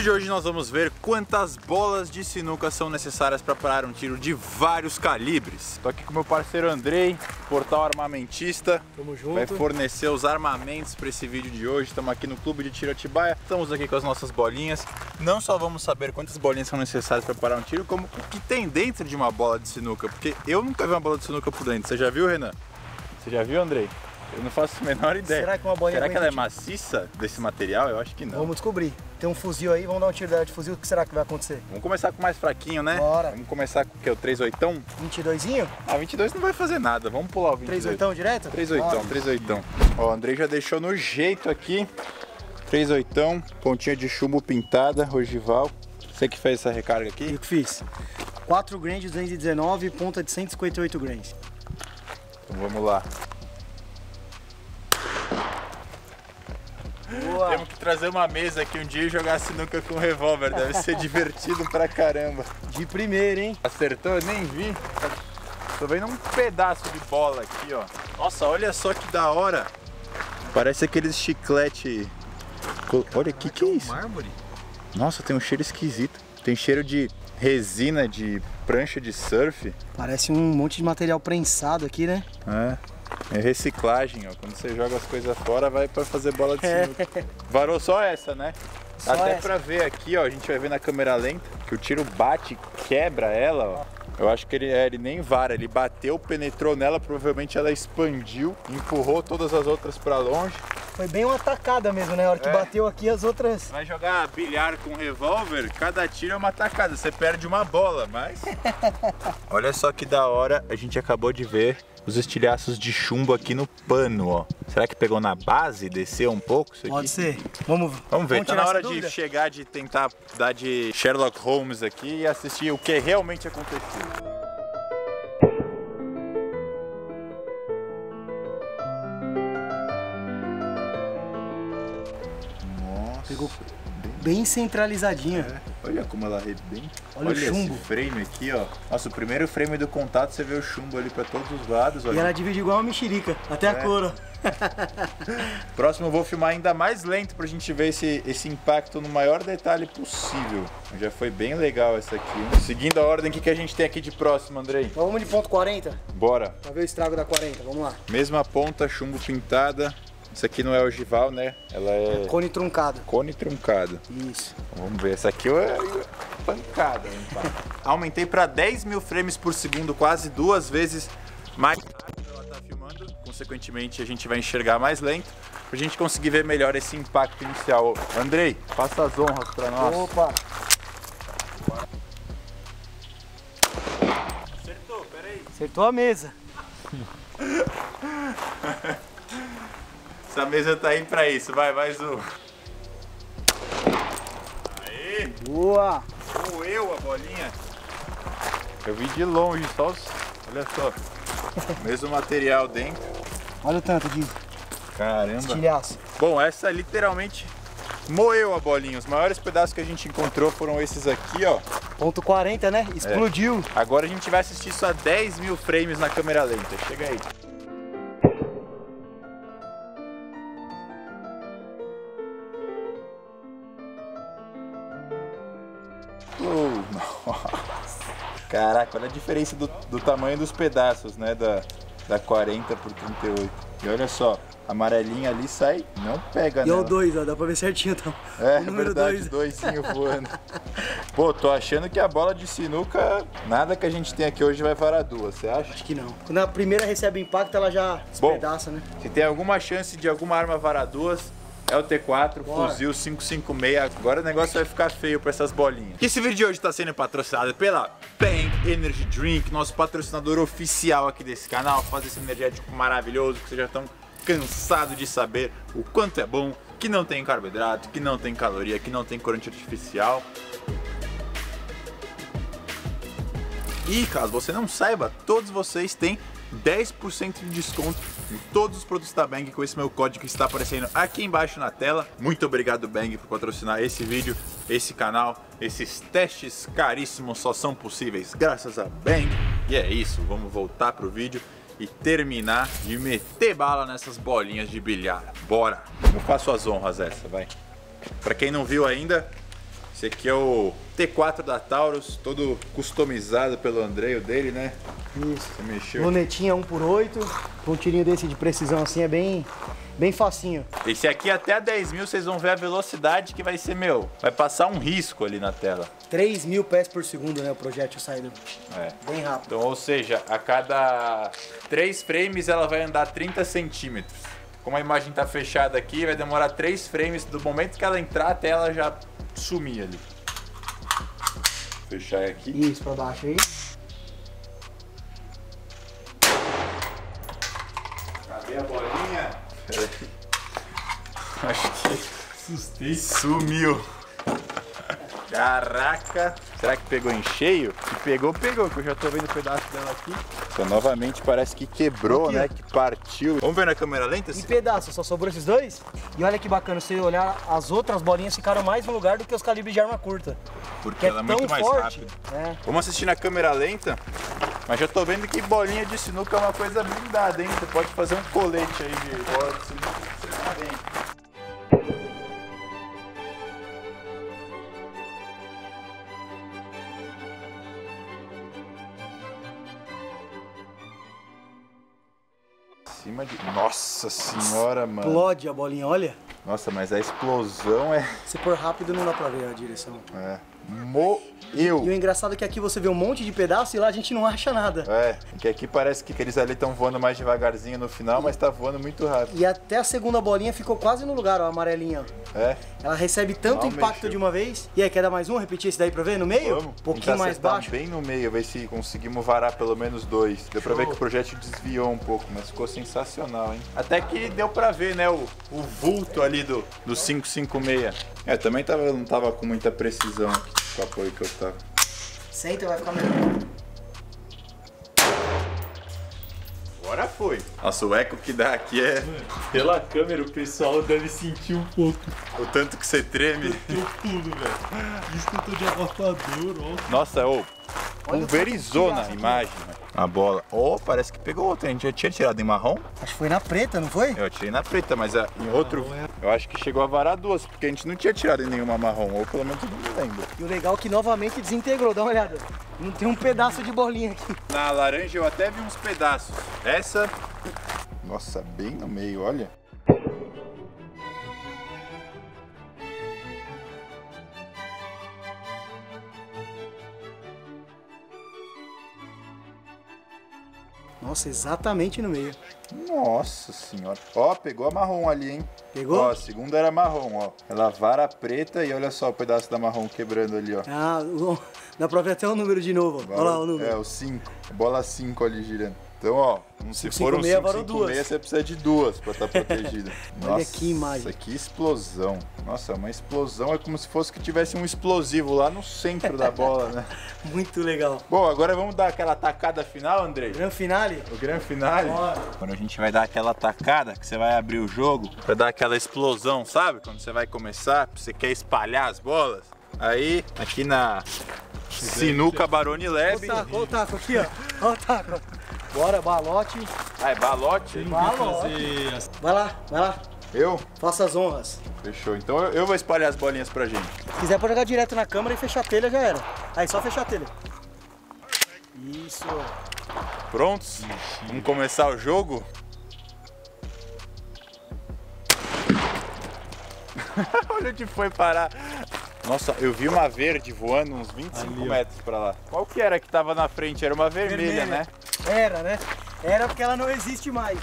vídeo de hoje nós vamos ver quantas bolas de sinuca são necessárias para parar um tiro de vários calibres. Tô aqui com meu parceiro Andrei, portal armamentista. Tamo junto. Vai fornecer os armamentos para esse vídeo de hoje. Estamos aqui no Clube de Tiro Atibaia. Estamos aqui com as nossas bolinhas. Não só vamos saber quantas bolinhas são necessárias para parar um tiro, como o que tem dentro de uma bola de sinuca. Porque eu nunca vi uma bola de sinuca por dentro. Você já viu, Renan? Você já viu, Andrei? Eu não faço a menor ideia. Será que uma bolinha que ela é maciça desse material? Eu acho que não. Vamos descobrir. Tem um fuzil aí, vamos dar um tiro dela de fuzil. O que será que vai acontecer? Vamos começar com o mais fraquinho, né? Bora. Vamos começar com o que? O 3/8? 22zinho? Ah, 22 não vai fazer nada. Vamos pular o 22. 3/8 direto? 3/8, 3/8. Ó, o Andrei já deixou no jeito aqui. 3/8, pontinha de chumbo pintada, ogival. Você que fez essa recarga aqui? E o que fiz? 4 grains de 219, ponta de 158 grains. Então vamos lá. Boa. Temos que trazer uma mesa aqui um dia e jogar sinuca com revólver. Deve ser divertido pra caramba. De primeira, hein? Acertou? Eu nem vi. Tô vendo um pedaço de bola aqui, ó. Nossa, olha só que da hora. Parece aqueles chiclete. Olha aqui, que é isso? Mármore? Nossa, tem um cheiro esquisito. Tem cheiro de resina de prancha de surf. Parece um monte de material prensado aqui, né? É reciclagem, ó. Quando você joga as coisas fora, vai pra fazer bola de sinuca. Varou só essa, né? Só Até essa. pra ver aqui, ó, a gente vai ver na câmera lenta que o tiro bate, quebra ela, ó. Eu acho que ele nem vara, ele bateu, penetrou nela, provavelmente ela expandiu, empurrou todas as outras pra longe. Foi bem uma tacada mesmo, né? A hora que bateu aqui, as outras... Vai jogar bilhar com revólver, cada tiro é uma tacada, você perde uma bola, mas... Olha só que da hora, a gente acabou de ver os estilhaços de chumbo aqui no pano, ó. Será que pegou na base, desceu um pouco isso aqui? Pode ser. Vamos ver, tá tirar na hora essa de dúvida? chegar, de tentar dar de Sherlock Holmes aqui e assistir o que realmente aconteceu. Nossa, Pegou bem centralizadinha. olha como ela arrebenta. Olha o chumbo. Esse frame aqui, ó. Nossa, o primeiro frame do contato você vê o chumbo ali pra todos os lados. Olha. E ela divide igual uma mexerica, até a cor, ó. Próximo eu vou filmar ainda mais lento pra gente ver esse impacto no maior detalhe possível. Já foi bem legal essa aqui. Seguindo a ordem, o que a gente tem aqui de próximo, Andrei? Então vamos de ponto 40, Bora. pra ver o estrago da 40, vamos lá. Mesma ponta, chumbo pintada. Isso aqui não é ogival, né? Ela é Cone truncado. cone truncado. Isso. Vamos ver, essa aqui é pancada. Aumentei para 10 mil frames por segundo, quase 2 vezes mais rápido ela tá filmando. Consequentemente, a gente vai enxergar mais lento, pra gente conseguir ver melhor esse impacto inicial. Andrei, passa as honras para nós. Opa! Acertou, peraí. Acertou a mesa. Essa mesa tá aí pra isso, vai, mais um. Aê! Boa! Moeu a bolinha. Eu vi de longe, só os... Olha só. Mesmo material dentro. Olha o tanto de Caramba. estilhaço. Bom, essa literalmente moeu a bolinha. Os maiores pedaços que a gente encontrou foram esses aqui, ó. Ponto 40, né? Explodiu. Agora a gente vai assistir isso a 10 mil frames na câmera lenta. Chega aí. Nossa. Caraca, olha a diferença do tamanho dos pedaços, né? Da 40 por 38. E olha só, a amarelinha ali sai, não pega E nela. o 2, ó, dá pra ver certinho. Tá? É O número verdade, 2. doisinho voando. Pô, tô achando que a bola de sinuca, nada que a gente tem aqui hoje vai varar duas, você acha? Acho que não. Quando a primeira recebe impacto, ela já despedaça, né? Se tem alguma chance de alguma arma varar duas, é o T4, Bora. fuzil 556. Agora o negócio vai ficar feio pra essas bolinhas. Esse vídeo de hoje tá sendo patrocinado pela Bang Energy Drink, nosso patrocinador oficial aqui desse canal. Faz esse energético maravilhoso que vocês já estão cansados de saber o quanto é bom, que não tem carboidrato, que não tem caloria, que não tem corante artificial. E caso você não saiba, todos vocês têm 10% de desconto em todos os produtos da Bang com esse meu código que está aparecendo aqui embaixo na tela. Muito obrigado, Bang, por patrocinar esse vídeo, esse canal. Esses testes caríssimos só são possíveis graças a Bang. E é isso, vamos voltar pro vídeo e terminar de meter bala nessas bolinhas de bilhar. Bora! Eu faço as honras essa, vai. Pra quem não viu ainda, Esse aqui é o T4 da Taurus, todo customizado pelo Andrei, o dele, né? Isso. Você mexeu. Lunetinha 1x8, com um tirinho desse de precisão assim é bem facinho. Esse aqui até a 10 mil vocês vão ver a velocidade que vai ser, vai passar um risco ali na tela. 3.000 pés por segundo, né, o projétil sai bem rápido. Então, ou seja, a cada 3 frames ela vai andar 30 centímetros. Como a imagem tá fechada aqui, vai demorar 3 frames do momento que ela entrar até ela já sumir ali. Fechar aqui. Isso, pra baixo aí. Cadê a bolinha? Acho que assustei. Sumiu. Caraca. Será que pegou em cheio? Se pegou, pegou, que eu já tô vendo um pedaço dela aqui. Então, novamente parece que quebrou, aqui, né? Que partiu. Vamos ver na câmera lenta? Em pedaço, só sobrou esses dois. E olha que bacana, se você olhar, as outras bolinhas ficaram mais no lugar do que os calibres de arma curta. Porque ela é muito mais rápida. É. Vamos assistir na câmera lenta. Mas já tô vendo que bolinha de sinuca é uma coisa blindada, hein? Você pode fazer um colete aí de bola de sinuca que você tá bem. Nossa senhora, mano. Explode a bolinha, olha. Nossa, mas a explosão é... Se for rápido não dá pra ver a direção. É. Moeu. E o engraçado é que aqui você vê um monte de pedaço e lá a gente não acha nada. É, porque aqui parece que eles ali estão voando mais devagarzinho no final, mas tá voando muito rápido. E até a segunda bolinha ficou quase no lugar, ó, a amarelinha. É. Ela recebe tanto impacto de uma vez. E aí, quer dar mais um? Repetir esse daí pra ver no meio? Vamos. Um pouquinho mais baixo. Bem no meio, ver se conseguimos varar pelo menos 2. Deu pra ver que o projétil desviou um pouco, mas ficou sensacional, hein? Até que deu pra ver, né, o vulto ali do 556. É, também não tava com muita precisão aqui com o apoio que eu tava. Senta, vai ficar melhor. Agora foi. Nossa, o eco que dá aqui é... Pela câmera o pessoal deve sentir um pouco. O tanto que você treme. Eu pulo, velho. Isso que eu tô de abafador, ó. Nossa, pulverizou na imagem, a bola. Parece que pegou outra. A gente já tinha tirado em marrom. Acho que foi na preta, não foi? Eu tirei na preta, mas em outro, eu acho que chegou a varar 2, porque a gente não tinha tirado em nenhuma marrom, ou pelo menos eu não me lembro. E o legal é que novamente desintegrou, dá uma olhada. Não tem um pedaço de bolinha aqui. Na laranja eu até vi uns pedaços. Essa, nossa, bem no meio, olha. Nossa, exatamente no meio. Nossa senhora. Ó, pegou a marrom ali, hein? Pegou? Ó, a segunda era marrom, ó. Ela vara preta e olha só o pedaço da marrom quebrando ali, ó. Ah, dá pra ver até o número de novo. Olha lá o número. É, o 5. Bola 5 ali girando. Então, ó, se for um 556, você precisa de 2 pra estar protegida. Olha que imagem. Nossa, que explosão. Nossa, uma explosão é como se fosse que tivesse um explosivo lá no centro da bola, né? Muito legal. Bom, agora vamos dar aquela tacada final, Andrei? Gran finale? O gran finale? Bora. Quando a gente vai dar aquela tacada, que você vai abrir o jogo, pra dar aquela explosão, sabe? Quando você vai começar, você quer espalhar as bolas. Aí, aqui na Sinuca Barone Lab. Olha o taco aqui, ó. Olha o taco. Bora, balote. Ah, é balote? Balote. Vai lá. Eu? Faça as honras. Fechou. Então eu vou espalhar as bolinhas pra gente. Se quiser pode jogar direto na câmera e fechar a telha, já era. Aí, só fechar a telha. Isso. Prontos? Vamos começar o jogo? Olha onde foi parar. Nossa, eu vi uma verde voando uns 25 ali, metros pra lá. Qual que era que tava na frente? Era uma vermelha, né? Era, né? Era porque ela não existe mais.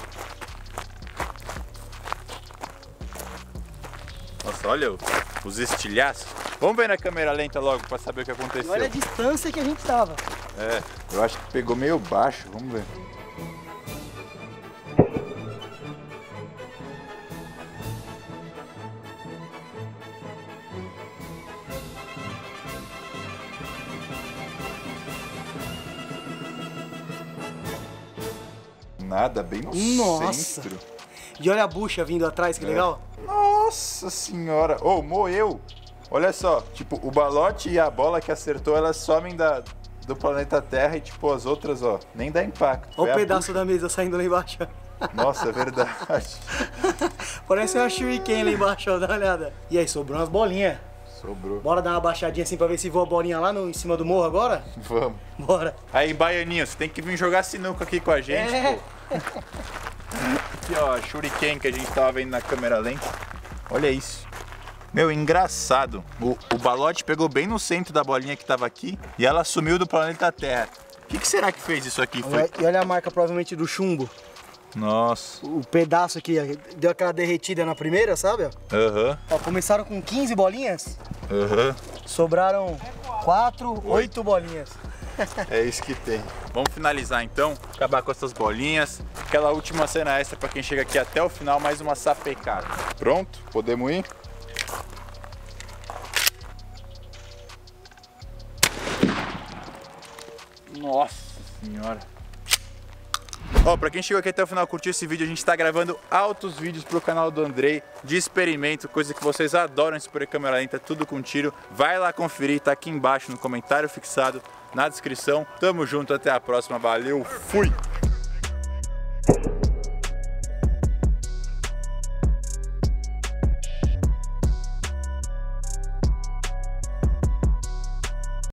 Nossa, olha os estilhaços. Vamos ver na câmera lenta logo pra saber o que aconteceu. Olha a distância que a gente tava. É, eu acho que pegou meio baixo. Vamos ver. Nada, bem no centro. E olha a bucha vindo atrás, que legal. Nossa senhora. Moeu. Olha só, tipo, o balote e a bola que acertou, elas somem do planeta Terra e, tipo, as outras, ó, nem dá impacto. Olha o pedaço da mesa saindo lá embaixo. Nossa, é verdade. Parece uma shuriken lá embaixo, ó, dá uma olhada. E aí, sobrou umas bolinhas. Sobrou. Bora dar uma baixadinha assim pra ver se voa a bolinha lá em cima do morro agora? Vamos. Bora. Aí, Baianinho, você tem que vir jogar sinuca aqui com a gente, pô. Aqui, ó, a Shuriken que a gente tava vendo na câmera lenta. Olha isso. Meu, engraçado. O balote pegou bem no centro da bolinha que tava aqui e ela sumiu do planeta Terra. O que será que fez isso aqui? Foi... E olha a marca provavelmente do chumbo. Nossa. O pedaço aqui, deu aquela derretida na primeira, sabe? Aham. Ó, começaram com 15 bolinhas, Aham. sobraram 8 bolinhas. É isso que tem. Vamos finalizar então, acabar com essas bolinhas. Aquela última cena extra pra quem chega aqui até o final, mais uma sapecada. Pronto? Podemos ir? Nossa senhora. Ó, pra quem chegou aqui até o final, curtiu esse vídeo, a gente tá gravando altos vídeos pro canal do Andrei de experimento, coisa que vocês adoram, super câmera lenta, tudo com tiro. Vai lá conferir, tá aqui embaixo no comentário fixado, na descrição. Tamo junto, até a próxima, valeu, fui!